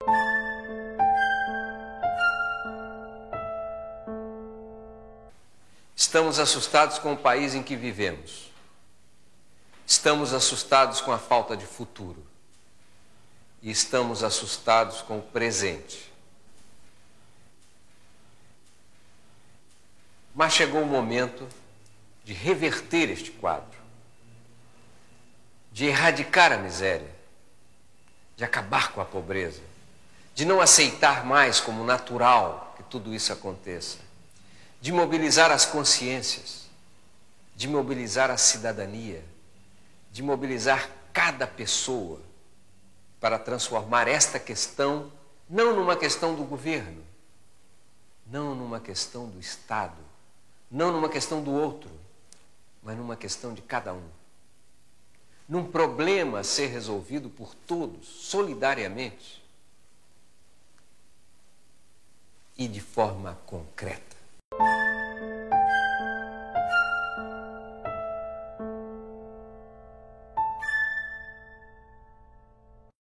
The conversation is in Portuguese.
Estamos assustados com o país em que vivemos. Estamos assustados com a falta de futuro. E estamos assustados com o presente. Mas chegou o momento de reverter este quadro, de erradicar a miséria, de acabar com a pobreza, de não aceitar mais como natural que tudo isso aconteça, de mobilizar as consciências, de mobilizar a cidadania, de mobilizar cada pessoa para transformar esta questão não numa questão do governo, não numa questão do Estado, não numa questão do outro, mas numa questão de cada um. Num problema a ser resolvido por todos, solidariamente e de forma concreta.